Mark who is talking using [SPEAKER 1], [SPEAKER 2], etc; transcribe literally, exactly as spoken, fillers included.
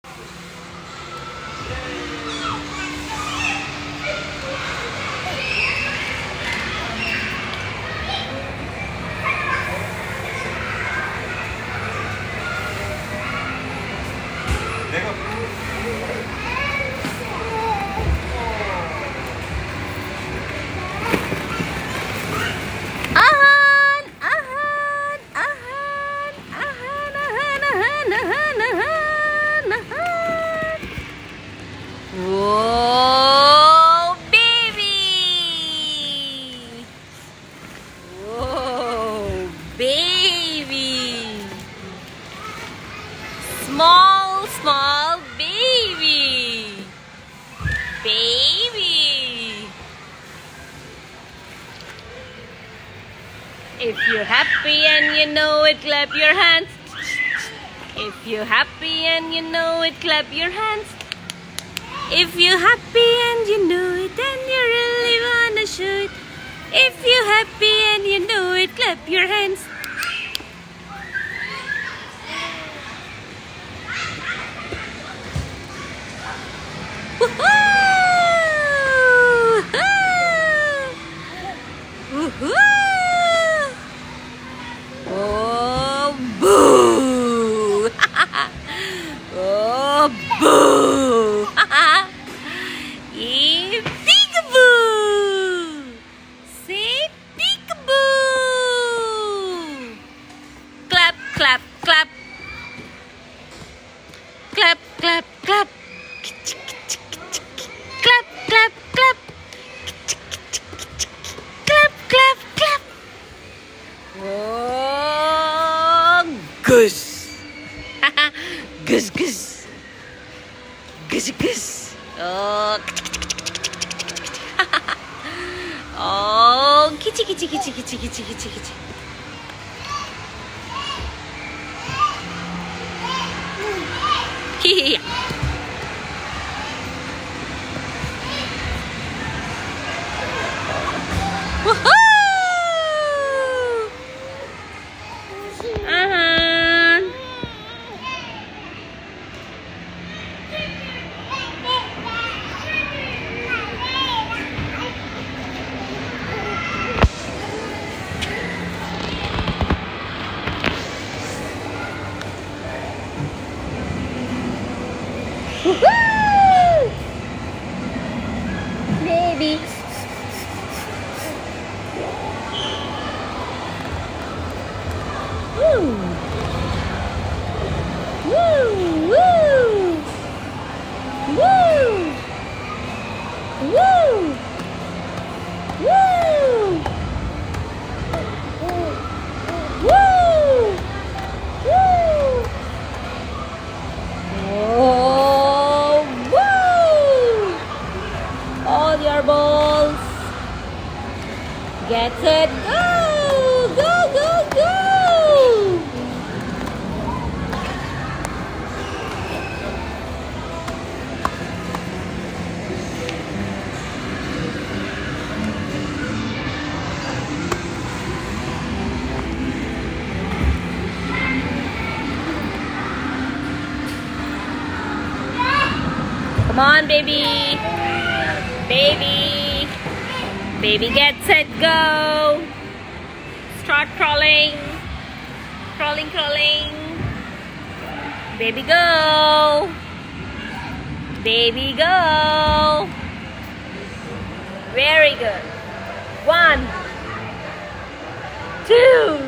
[SPEAKER 1] Whoa, baby! Whoa, baby! Small, small baby! Baby! If you're happy and you know it, clap your hands. If you're happy and you know it, clap your hands. If you're happy and you know it, and you really wanna show it. If you're happy and you know it, clap your hands. Woohoo! Woohoo! Oh, boo! Oh, boo! Yeah, peekaboo! Say peekaboo! Clap, clap, clap. Clap, clap, clap. Clap, clap, clap. Clap, clap, clap. Oh, goose. Goose, goose. Goose, goose. Oh, oh, kitty, kitty, kitty, kitty, kitty, kitty, kitty. Yeah. Woohoo! Uh-huh. Woohoo! Baby. Woo! Woo! Woo! Woo! Woo! Woo! Woo! Woo! Oh, woo! All your balls. Get set, go! Go, go, go! Come on, baby. Baby. Baby, get set, go. Start crawling. Crawling, crawling. Baby, go. Baby, go. Very good. One, two,